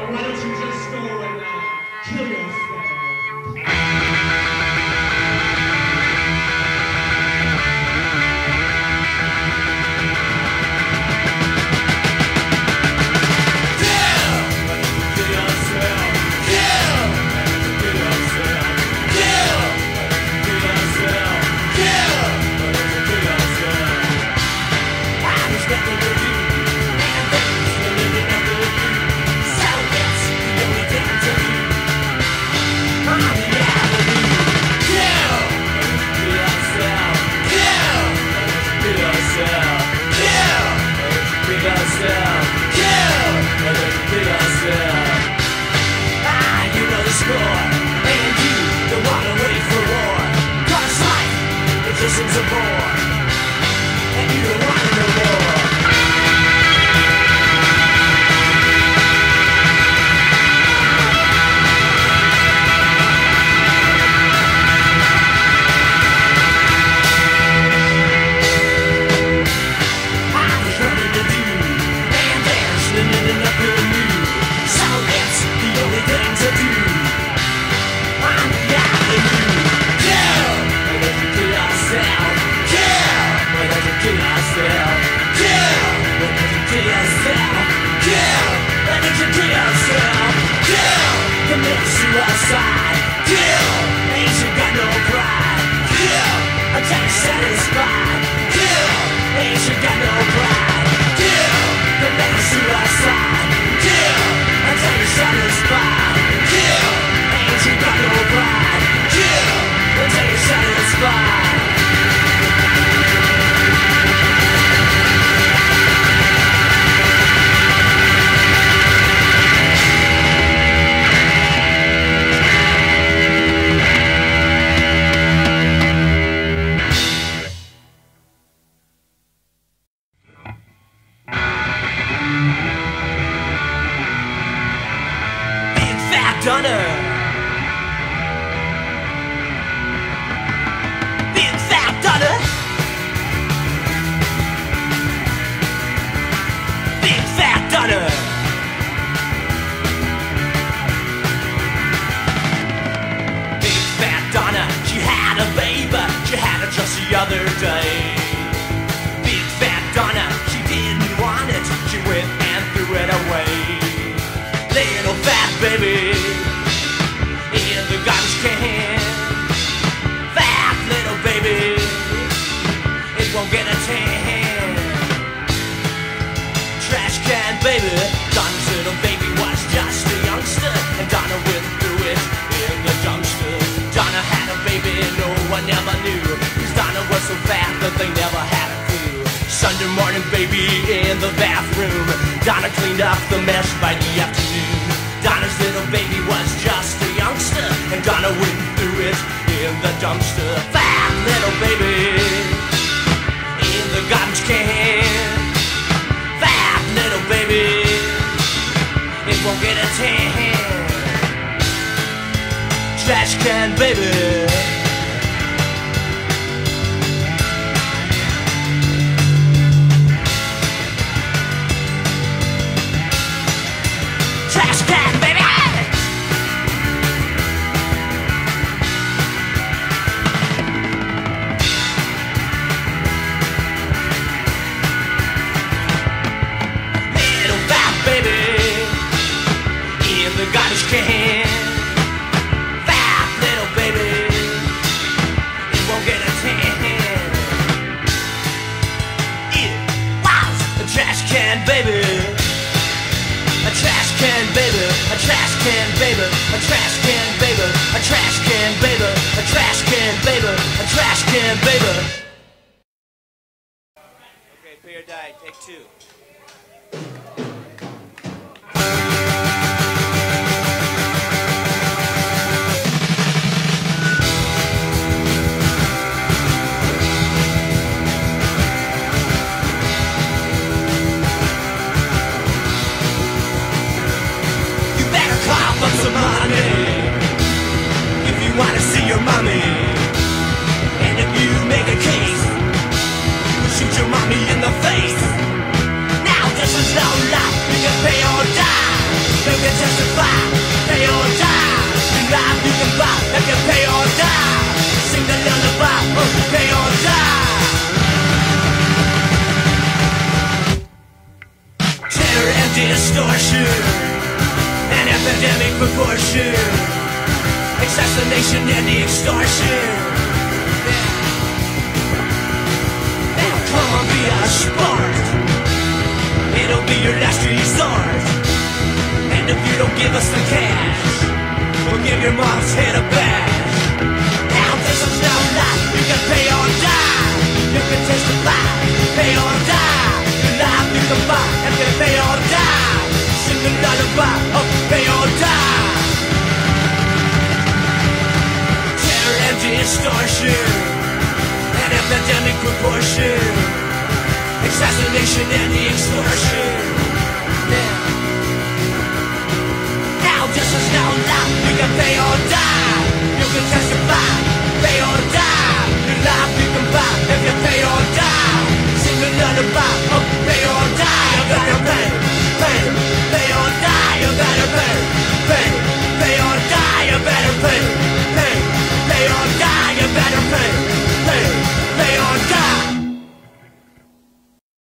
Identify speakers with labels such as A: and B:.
A: why don't you just go and kill yourself?
B: Now this is no life, you can pay or die. You can just extortion, an epidemic proportion, assassination and the extortion. Now come on, be a sport. It'll be your last resort. And if you don't give us the cash, we'll give your mom's head a bash. Now this is no lie. You can pay or die. You can testify, pay or die. You lie, you can buy, and you can pay or die. Sing the lullaby of pay or die. Terror and distortion, an epidemic proportion, assassination and the extortion. Now this is no lie. You can pay or die.